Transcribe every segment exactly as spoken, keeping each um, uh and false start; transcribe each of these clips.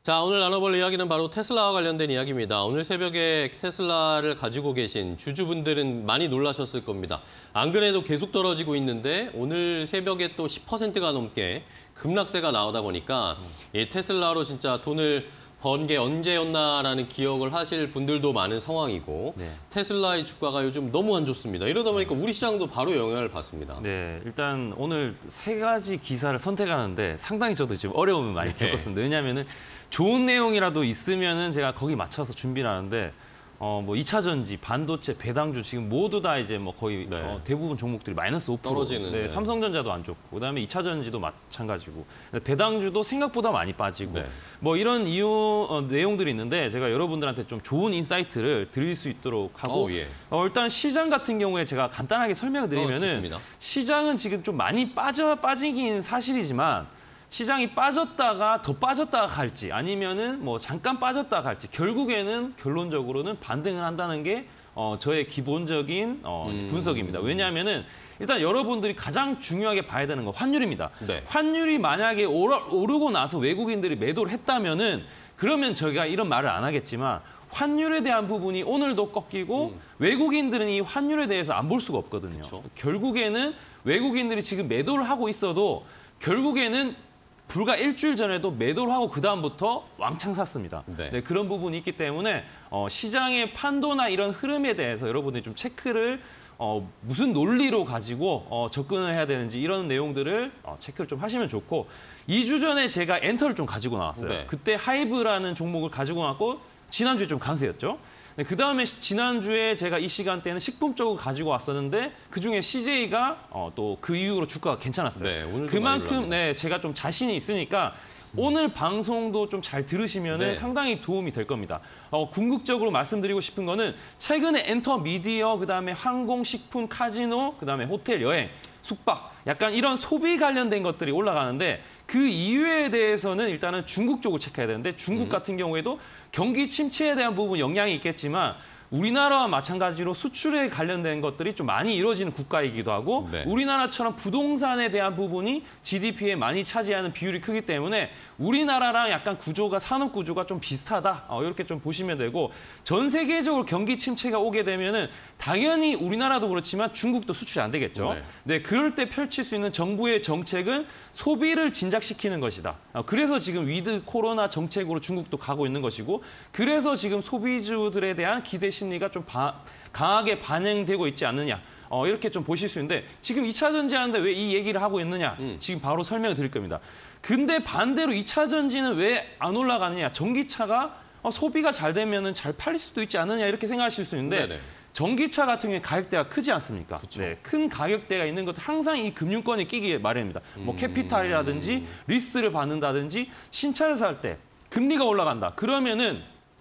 자, 오늘 나눠볼 이야기는 바로 테슬라와 관련된 이야기입니다. 오늘 새벽에 테슬라를 가지고 계신 주주분들은 많이 놀라셨을 겁니다. 안 그래도 계속 떨어지고 있는데 오늘 새벽에 또 십 퍼센트가 넘게 급락세가 나오다 보니까 이 테슬라로 진짜 돈을 번 게 언제였나라는 기억을 하실 분들도 많은 상황이고 네. 테슬라의 주가가 요즘 너무 안 좋습니다. 이러다 보니까 우리 시장도 바로 영향을 받습니다. 네, 일단 오늘 세 가지 기사를 선택하는데 상당히 저도 지금 어려움을 많이 네. 겪었습니다. 왜냐하면은 좋은 내용이라도 있으면은 제가 거기 맞춰서 준비를 하는데 어, 뭐 이 차 전지, 반도체, 배당주 지금 모두 다 이제 뭐 거의 네. 어, 대부분 종목들이 마이너스 오 퍼센트 떨어지는. 네, 삼성전자도 안 좋고 그다음에 이 차 전지도 마찬가지고 배당주도 생각보다 많이 빠지고 네. 뭐 이런 이유 어, 내용들이 있는데 제가 여러분들한테 좀 좋은 인사이트를 드릴 수 있도록 하고 오, 예. 어, 일단 시장 같은 경우에 제가 간단하게 설명을 드리면은 어, 시장은 지금 좀 많이 빠져 빠지긴 사실이지만. 시장이 빠졌다가 더 빠졌다가 갈지 아니면은 뭐 잠깐 빠졌다가 갈지 결국에는 결론적으로는 반등을 한다는 게 어, 저의 기본적인 어, 음... 분석입니다. 왜냐하면은 일단 여러분들이 가장 중요하게 봐야 되는 건 환율입니다. 네. 환율이 만약에 오르, 오르고 나서 외국인들이 매도를 했다면은 그러면 저희가 이런 말을 안 하겠지만 환율에 대한 부분이 오늘도 꺾이고 음. 외국인들은 이 환율에 대해서 안 볼 수가 없거든요. 그쵸. 결국에는 외국인들이 지금 매도를 하고 있어도 결국에는 불과 일주일 전에도 매도를 하고 그다음부터 왕창 샀습니다. 네. 네, 그런 부분이 있기 때문에 어, 시장의 판도나 이런 흐름에 대해서 여러분들이 좀 체크를 어, 무슨 논리로 가지고 어, 접근을 해야 되는지 이런 내용들을 어, 체크를 좀 하시면 좋고 이 주 전에 제가 엔터를 좀 가지고 나왔어요. 네. 그때 하이브라는 종목을 가지고 나왔고 지난주에 좀 강세였죠. 네, 그다음에 지난주에 제가 이 시간대에는 식품 쪽을 가지고 왔었는데 그중에 씨제이가 어, 또 그 이후로 주가가 괜찮았어요. 네, 오늘도 그만큼 네, 제가 좀 자신이 있으니까 음. 오늘 방송도 좀 잘 들으시면 네. 상당히 도움이 될 겁니다. 어, 궁극적으로 말씀드리고 싶은 거는 최근에 엔터 미디어, 그다음에 항공, 식품, 카지노, 그다음에 호텔, 여행, 숙박 약간 이런 소비 관련된 것들이 올라가는데 그 이유에 대해서는 일단은 중국 쪽을 체크해야 되는데 중국 음. 같은 경우에도 경기 침체에 대한 부분 영향이 있겠지만 우리나라와 마찬가지로 수출에 관련된 것들이 좀 많이 이루어지는 국가이기도 하고 네. 우리나라처럼 부동산에 대한 부분이 지디피에 많이 차지하는 비율이 크기 때문에 우리나라랑 약간 구조가 산업 구조가 좀 비슷하다. 어, 이렇게 좀 보시면 되고 전 세계적으로 경기 침체가 오게 되면은 당연히 우리나라도 그렇지만 중국도 수출이 안 되겠죠. 네. 네, 그럴 때 펼칠 수 있는 정부의 정책은 소비를 진작시키는 것이다. 어, 그래서 지금 위드 코로나 정책으로 중국도 가고 있는 것이고 그래서 지금 소비주들에 대한 기대 심리가 좀 바, 강하게 반영되고 있지 않느냐. 어, 이렇게 좀 보실 수 있는데 지금 이 차 전지 하는데 왜 이 얘기를 하고 있느냐. 음. 지금 바로 설명을 드릴 겁니다. 근데 반대로 이 차 전지는 왜 안 올라가느냐. 전기차가 어, 소비가 잘 되면 잘 팔릴 수도 있지 않느냐 이렇게 생각하실 수 있는데 네네. 전기차 같은 경우에 가격대가 크지 않습니까? 네, 큰 가격대가 있는 것도 항상 이 금융권에 끼기 마련입니다. 음... 뭐 캐피탈이라든지 리스를 받는다든지 신차를 살 때 금리가 올라간다. 그러면은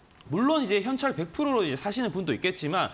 물론 이제 현찰 백 퍼센트로 이제 사시는 분도 있겠지만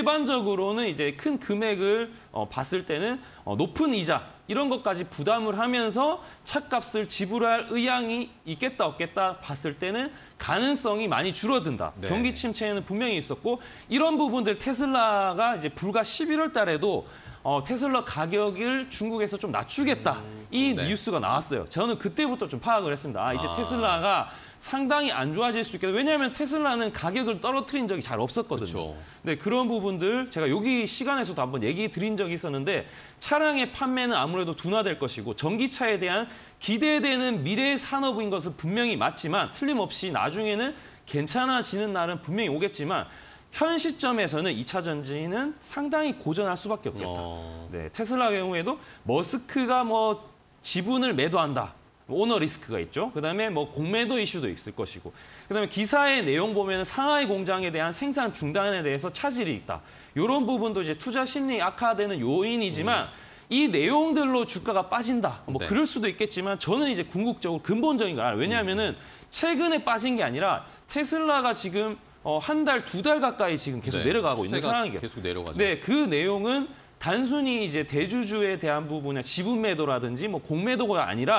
일반적으로는 이제 큰 금액을 어, 봤을 때는 어, 높은 이자 이런 것까지 부담을 하면서 차값을 지불할 의향이 있겠다 없겠다 봤을 때는 가능성이 많이 줄어든다. 네. 경기 침체는 분명히 있었고 이런 부분들 테슬라가 이제 불과 십일월 달에도 어, 테슬라 가격을 중국에서 좀 낮추겠다. 음, 이 네. 뉴스가 나왔어요. 저는 그때부터 좀 파악을 했습니다. 아, 이제 아. 테슬라가 상당히 안 좋아질 수 있겠다. 왜냐하면 테슬라는 가격을 떨어뜨린 적이 잘 없었거든요. 그쵸. 네, 그런 부분들 제가 여기 시간에서도 한번 얘기 드린 적이 있었는데 차량의 판매는 아무래도 둔화될 것이고 전기차에 대한 기대되는 미래 산업인 것은 분명히 맞지만 틀림없이 나중에는 괜찮아지는 날은 분명히 오겠지만 현 시점에서는 이 차 전지는 상당히 고전할 수밖에 없겠다. 어... 네, 테슬라 경우에도 머스크가 뭐 지분을 매도한다. 오너 리스크가 있죠. 그다음에 뭐 공매도 이슈도 있을 것이고. 그다음에 기사의 내용 보면 상하이 공장에 대한 생산 중단에 대해서 차질이 있다. 이런 부분도 이제 투자 심리 악화되는 요인이지만 음. 이 내용들로 주가가 빠진다. 뭐 네. 그럴 수도 있겠지만 저는 이제 궁극적으로 근본적인 걸 알아요. 왜냐하면은 최근에 빠진 게 아니라 테슬라가 지금 어, 한 달, 두 달 가까이 지금 계속 네. 내려가고 있는 상황이에요. 계속 내려가죠. 네, 그 내용은 단순히 이제 대주주에 대한 부분의 지분 매도라든지 뭐 공매도가 아니라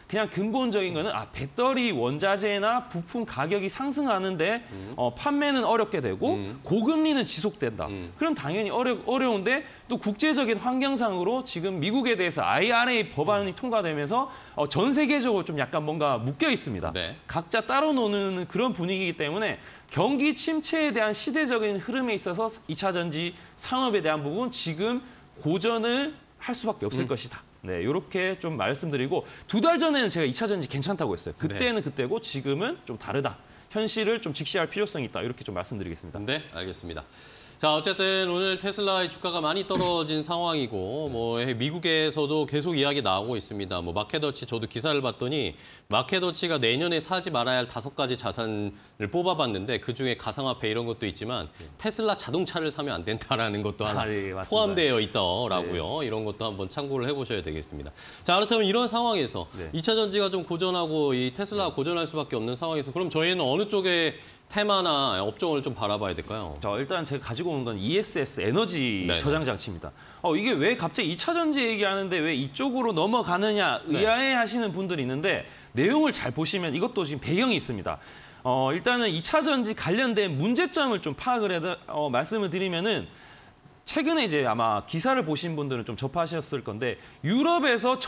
그냥 근본적인 거는 아 배터리 원자재나 부품 가격이 상승하는데 음. 어, 판매는 어렵게 되고 음. 고금리는 지속된다. 음. 그럼 당연히 어려, 어려운데 또 국제적인 환경상으로 지금 미국에 대해서 아이알에이 법안이 통과되면서 어, 전 세계적으로 좀 약간 뭔가 묶여 있습니다. 네. 각자 따로 노는 그런 분위기이기 때문에 경기 침체에 대한 시대적인 흐름에 있어서 이 차 전지 산업에 대한 부분 지금 고전을 할 수밖에 없을 음. 것이다. 네, 이렇게 좀 말씀드리고 두 달 전에는 제가 이 차 전지 괜찮다고 했어요. 그때는 네. 그때고 지금은 좀 다르다. 현실을 좀 직시할 필요성이 있다. 이렇게 좀 말씀드리겠습니다. 네, 알겠습니다. 자, 어쨌든 오늘 테슬라의 주가가 많이 떨어진 상황이고 뭐 미국에서도 계속 이야기 나오고 있습니다. 뭐 마켓워치 저도 기사를 봤더니 마켓워치가 내년에 사지 말아야 할 다섯 가지 자산을 뽑아봤는데 그중에 가상화폐 이런 것도 있지만 테슬라 자동차를 사면 안 된다라는 것도 하나 아, 네, 맞습니다. 포함되어 있더라고요. 네. 이런 것도 한번 참고를 해보셔야 되겠습니다. 자, 그렇다면 이런 상황에서 네. 이 차 전지가 좀 고전하고 이 테슬라가 고전할 수밖에 없는 상황에서 그럼 저희는 어느 쪽에 테마나 업종을 좀 바라봐야 될까요? 자, 일단 제가 가지고 온 건 이에스에스 에너지 네네. 저장 장치입니다. 어, 이게 왜 갑자기 이 차 전지 얘기하는데 왜 이쪽으로 넘어가느냐 의아해 하시는 분들이 있는데 내용을 잘 보시면 이것도 지금 배경이 있습니다. 어, 일단은 이 차 전지 관련된 문제점을 좀 파악을 해 어, 말씀을 드리면은 최근에 이제 아마 기사를 보신 분들은 좀 접하셨을 건데 유럽에서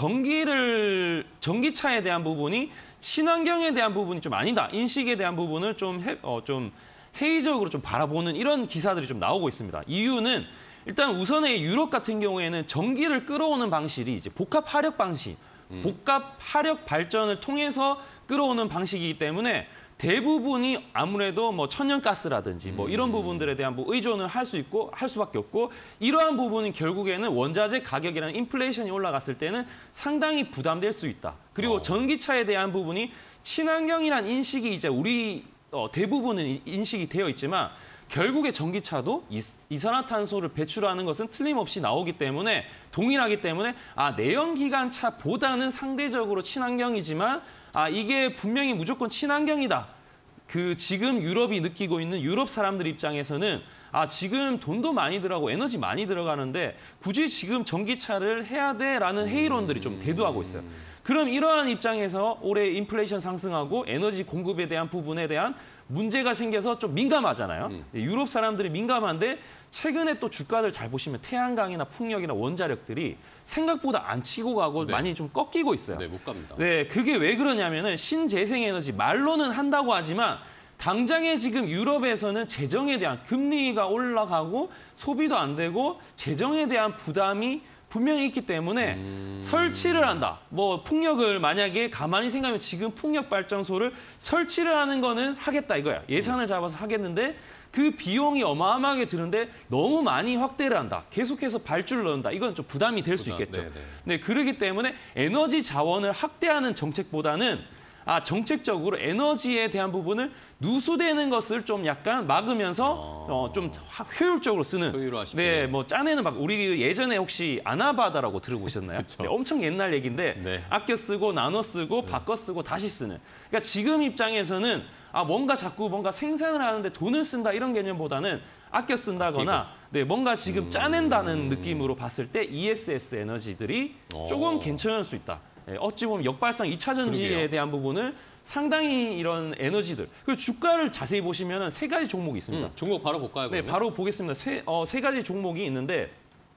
전기를 전기차에 대한 부분이 친환경에 대한 부분이 좀 아니다. 인식에 대한 부분을 좀, 해, 어, 좀 회의적으로 좀 바라보는 이런 기사들이 좀 나오고 있습니다. 이유는 일단 우선의 유럽 같은 경우에는 전기를 끌어오는 방식이 이제 복합 화력 방식, 음. 복합 화력 발전을 통해서 끌어오는 방식이기 때문에 대부분이 아무래도 뭐 천연가스라든지 뭐 이런 부분들에 대한 뭐 의존을 할 수 있고 할 수밖에 없고 이러한 부분은 결국에는 원자재 가격이라는 인플레이션이 올라갔을 때는 상당히 부담될 수 있다. 그리고 어. 전기차에 대한 부분이 친환경이란 인식이 이제 우리 어, 대부분은 인식이 되어 있지만 결국에 전기차도 이산화탄소를 배출하는 것은 틀림없이 나오기 때문에 동일하기 때문에 아 내연기관차보다는 상대적으로 친환경이지만 아 이게 분명히 무조건 친환경이다. 그 지금 유럽이 느끼고 있는 유럽 사람들 입장에서는 아 지금 돈도 많이 들어가고 에너지 많이 들어가는데 굳이 지금 전기차를 해야 돼라는 회의론들이 좀 대두하고 있어요. 그럼 이러한 입장에서 올해 인플레이션 상승하고 에너지 공급에 대한 부분에 대한 문제가 생겨서 좀 민감하잖아요. 음. 유럽 사람들이 민감한데 최근에 또 주가들 잘 보시면 태양광이나 풍력이나 원자력들이 생각보다 안 치고 가고 네. 많이 좀 꺾이고 있어요. 네, 못 갑니다. 네, 그게 왜 그러냐면은 신재생에너지 말로는 한다고 하지만 당장에 지금 유럽에서는 재정에 대한 금리가 올라가고 소비도 안 되고 재정에 대한 부담이 분명히 있기 때문에 음... 설치를 한다. 뭐 풍력을 만약에 가만히 생각하면 지금 풍력 발전소를 설치를 하는 거는 하겠다 이거야. 예산을 잡아서 하겠는데 그 비용이 어마어마하게 드는데 너무 많이 확대를 한다. 계속해서 발주를 넣는다. 이건 좀 부담이 될 수 부담, 있겠죠. 네네. 네, 그렇기 때문에 에너지 자원을 확대하는 정책보다는 아 정책적으로 에너지에 대한 부분을 누수되는 것을 좀 약간 막으면서 아... 어, 좀 효율적으로 쓰는. 효율화시키는. 네, 뭐 짜내는 막 우리 예전에 혹시 아나바다라고 들어보셨나요? 네, 엄청 옛날 얘기인데 네. 아껴 쓰고 나눠 쓰고 바꿔 쓰고 다시 쓰는. 그러니까 지금 입장에서는 아 뭔가 자꾸 뭔가 생산을 하는데 돈을 쓴다 이런 개념보다는 아껴 쓴다거나 네 뭔가 지금 음... 짜낸다는 느낌으로 봤을 때 이에스에스 에너지들이 어... 조금 괜찮을 수 있다. 네, 어찌 보면 역발상 이 차 전지에 그러게요. 대한 부분을 상당히 이런 에너지들 그리고 주가를 자세히 보시면 세 가지 종목이 있습니다. 음, 종목 바로 볼까요? 네, 그러면? 바로 보겠습니다. 세, 어, 세 가지 종목이 있는데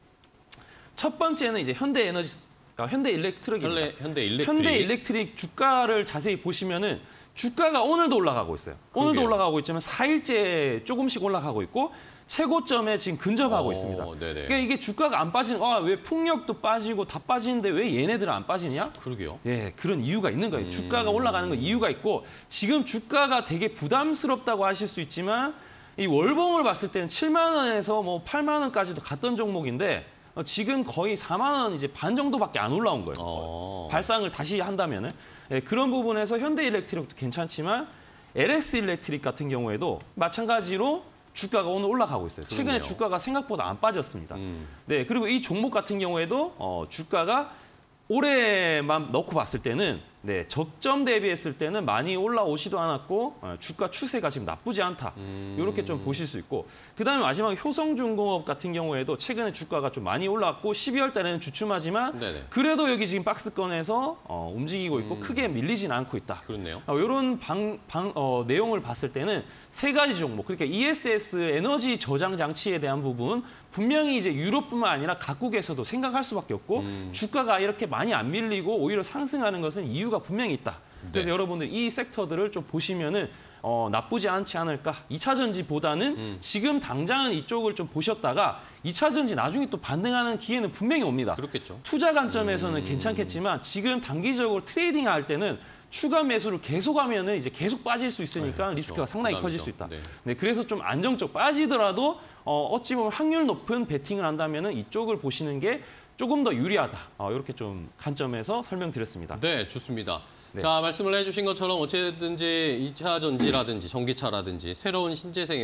첫 번째는 이제 현대 에너지, 어, 현대 일렉트릭입니다. 현대, 현대 일렉트릭. 현대 일렉트릭 주가를 자세히 보시면은 주가가 오늘도 올라가고 있어요. 오늘도 그러게요. 올라가고 있지만 사 일째 조금씩 올라가고 있고 최고점에 지금 근접하고 어, 있습니다. 네네. 그러니까 이게 주가가 안 빠지는, 아, 왜 풍력도 빠지고 다 빠지는데 왜 얘네들은 안 빠지냐? 그러게요. 예, 그런 이유가 있는 거예요. 음. 주가가 올라가는 건 이유가 있고 지금 주가가 되게 부담스럽다고 하실 수 있지만 이 월봉을 봤을 때는 칠만 원에서 뭐 팔만 원까지도 갔던 종목인데 어, 지금 거의 사만 원 이제 반 정도밖에 안 올라온 거예요. 어. 발상을 다시 한다면은 예, 그런 부분에서 현대 일렉트릭도 괜찮지만 엘에스 일렉트릭 같은 경우에도 마찬가지로 주가가 오늘 올라가고 있어요. 최근에 그러네요. 주가가 생각보다 안 빠졌습니다. 음. 네, 그리고 이 종목 같은 경우에도 어, 주가가 올해만 넣고 봤을 때는 네, 적점 대비했을 때는 많이 올라오지도 않았고 어, 주가 추세가 지금 나쁘지 않다. 음... 이렇게 좀 보실 수 있고 그다음에 마지막에 효성중공업 같은 경우에도 최근에 주가가 좀 많이 올라왔고 십이월 달에는 주춤하지만 네네. 그래도 여기 지금 박스권에서 어, 움직이고 있고 음... 크게 밀리진 않고 있다. 그렇네요. 어, 이런 방, 방, 어, 내용을 봤을 때는 세 가지 종목, 그러니까 이에스에스 에너지 저장 장치에 대한 부분 분명히 이제 유럽뿐만 아니라 각국에서도 생각할 수밖에 없고 음... 주가가 이렇게 많이 안 밀리고 오히려 상승하는 것은 이유가 분명히 있다. 그래서 네. 여러분들 이 섹터들을 좀 보시면은 어, 나쁘지 않지 않을까. 이 차 전지보다는 음. 지금 당장은 이쪽을 좀 보셨다가 이 차 전지 나중에 또 반등하는 기회는 분명히 옵니다. 그렇겠죠. 투자 관점에서는 음... 괜찮겠지만 지금 단기적으로 트레이딩 할 때는 추가 매수를 계속하면은 이제 계속 빠질 수 있으니까 네, 리스크가 그렇죠. 상당히 부담이죠. 커질 수 있다. 네. 네, 그래서 좀 안정적 빠지더라도 어, 어찌 보면 확률 높은 베팅을 한다면은 이쪽을 보시는 게 조금 더 유리하다. 어, 이렇게 좀 관점에서 설명드렸습니다. 네, 좋습니다. 네. 자, 말씀을 해주신 것처럼 어쨌든지 이 차 전지라든지 전기차라든지 새로운 신재생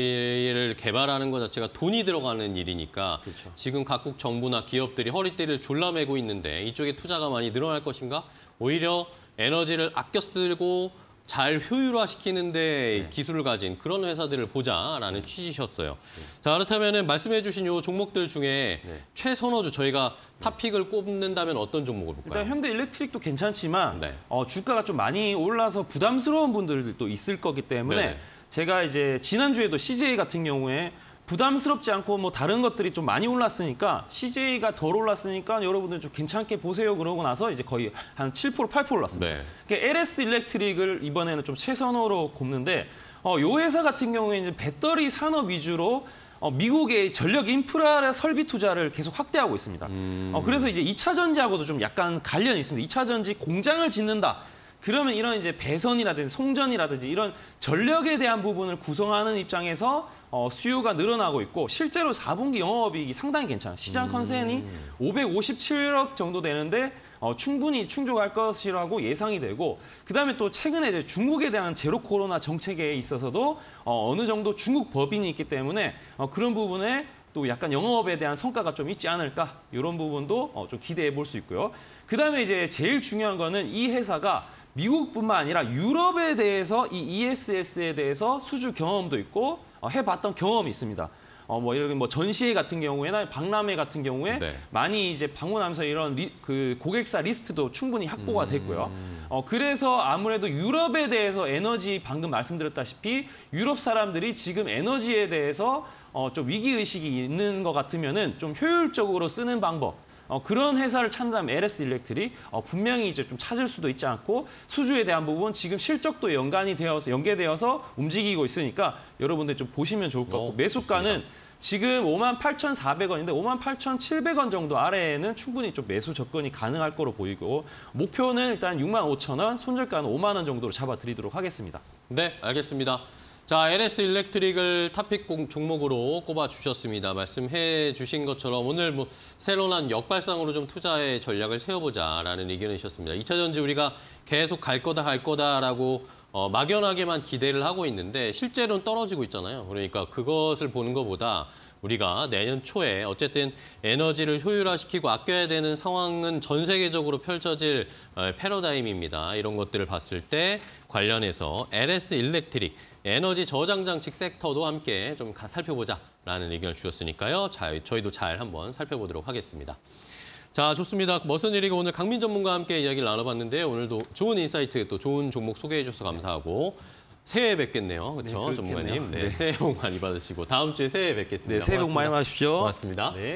에너지를 개발하는 것 자체가 돈이 들어가는 일이니까 그렇죠. 지금 각국 정부나 기업들이 허리띠를 졸라매고 있는데 이쪽에 투자가 많이 늘어날 것인가? 오히려 에너지를 아껴 쓰고 잘 효율화시키는 데 네. 기술을 가진 그런 회사들을 보자라는 취지셨어요. 자, 그렇다면 말씀해 주신 요 종목들 중에 네. 최선호주 저희가 탑픽을 꼽는다면 어떤 종목을 볼까요? 일단 현대 일렉트릭도 괜찮지만 네. 어, 주가가 좀 많이 올라서 부담스러운 분들도 있을 거기 때문에 네네. 제가 이제 지난주에도 씨제이 같은 경우에 부담스럽지 않고 뭐 다른 것들이 좀 많이 올랐으니까 씨제이가 덜 올랐으니까 여러분들 좀 괜찮게 보세요 그러고 나서 이제 거의 한 칠 퍼센트 팔 퍼센트 올랐습니다. 네. 그러니까 엘에스 일렉트릭을 이번에는 좀 최선호로 꼽는데 어, 요 회사 같은 경우에 이제 배터리 산업 위주로 어, 미국의 전력 인프라 설비 투자를 계속 확대하고 있습니다. 음... 어, 그래서 이제 이 차 전지하고도 좀 약간 관련이 있습니다. 이 차 전지 공장을 짓는다. 그러면 이런 이제 배선이라든지 송전이라든지 이런 전력에 대한 부분을 구성하는 입장에서 어, 수요가 늘어나고 있고 실제로 사 분기 영업이익이 상당히 괜찮아요. 시장 컨센이 오백오십칠억 정도 되는데 어, 충분히 충족할 것이라고 예상이 되고 그다음에 또 최근에 이제 중국에 대한 제로 코로나 정책에 있어서도 어, 어느 정도 중국 법인이 있기 때문에 어, 그런 부분에 또 약간 영업에 대한 성과가 좀 있지 않을까 이런 부분도 어, 좀 기대해 볼 수 있고요. 그다음에 이제 제일 중요한 거는 이 회사가 미국뿐만 아니라 유럽에 대해서 이 이에스에스에 대해서 수주 경험도 있고 어, 해봤던 경험이 있습니다. 어, 뭐 이런 뭐 전시회 같은 경우에나 박람회 같은 경우에 네. 많이 이제 방문하면서 이런 리, 그 고객사 리스트도 충분히 확보가 됐고요. 음... 어, 그래서 아무래도 유럽에 대해서 에너지 방금 말씀드렸다시피 유럽 사람들이 지금 에너지에 대해서 어, 좀 위기 의식이 있는 것 같으면은 좀 효율적으로 쓰는 방법. 어, 그런 회사를 찾는다면 엘에스 일렉트릭 어, 분명히 이제 좀 찾을 수도 있지 않고 수주에 대한 부분 지금 실적도 연관이 되어서 연계되어서 움직이고 있으니까 여러분들 좀 보시면 좋을 것 같고 오, 매수가는 좋습니다. 지금 오만 팔천사백 원인데 오만 팔천칠백 원 정도 아래에는 충분히 좀 매수 접근이 가능할 거로 보이고 목표는 일단 육만 오천 원, 손절가는 오만 원 정도로 잡아드리도록 하겠습니다. 네, 알겠습니다. 자, 엘에스 일렉트릭을 탑픽 종목으로 꼽아주셨습니다. 말씀해 주신 것처럼 오늘 뭐 새로 난 역발상으로 좀 투자의 전략을 세워보자라는 의견이셨습니다. 이 차 전지 우리가 계속 갈 거다 갈 거다라고 어, 막연하게만 기대를 하고 있는데 실제로는 떨어지고 있잖아요. 그러니까 그것을 보는 것보다 우리가 내년 초에 어쨌든 에너지를 효율화시키고 아껴야 되는 상황은 전 세계적으로 펼쳐질 패러다임입니다. 이런 것들을 봤을 때 관련해서 엘에스 일렉트릭, 에너지 저장 장치 섹터도 함께 좀 살펴보자라는 의견을 주셨으니까요. 자, 저희도 잘 한번 살펴보도록 하겠습니다. 자, 좋습니다. 머슨 일이고 오늘 강민 전문가와 함께 이야기를 나눠봤는데요. 오늘도 좋은 인사이트, 또 좋은 종목 소개해 주셔서 감사하고 새해 뵙겠네요. 그렇죠, 네, 전문가님. 네, 네. 새해 복 많이 받으시고 다음 주에 새해 뵙겠습니다. 네, 새해 복 많이 받으십시오. 고맙습니다. 네.